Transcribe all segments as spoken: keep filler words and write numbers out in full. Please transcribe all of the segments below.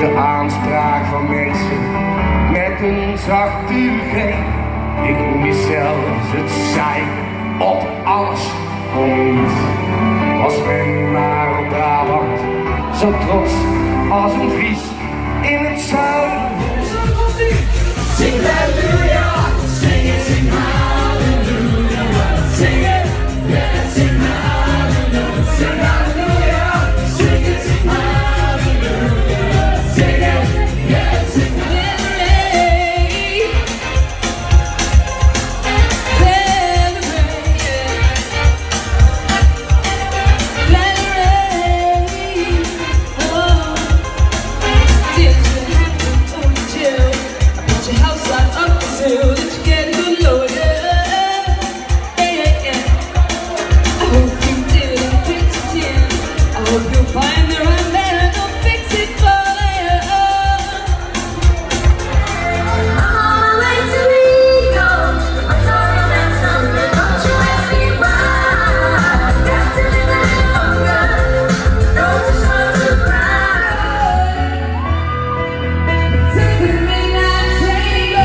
de aanspraak van mensen met een zachte G. Ik noem mezelf het saai op alles om niets. Was men maar op Brabant zo trots als een Fries in het zuiden. Zing halleluja, zing het, zing halleluja, zing het, yeah, zing halleluja, zing halleluja, zing het, zing halleluja, zing het, yeah, zing celebrate, celebrate, oh, your house light up until that you get a good load, yeah, yeah, yeah. I hope you did a fix it in. I hope you'll find the right man and they'll fix it for you. I'm on my way to Rio. I'm talking about something. Don't you ask me why. Got to live a little longer. Don't you show to cry. Taking me now, take go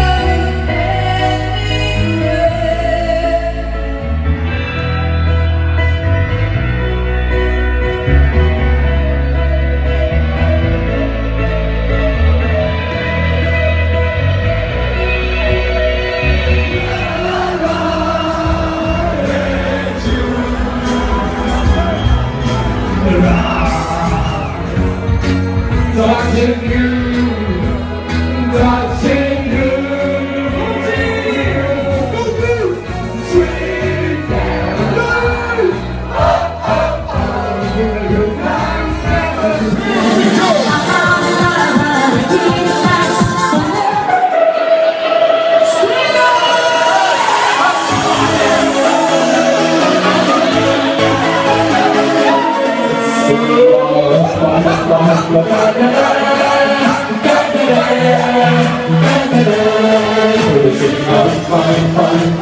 Touching you, touching you, sweet Caroline. Oh, oh, oh, good times never Fine, fine.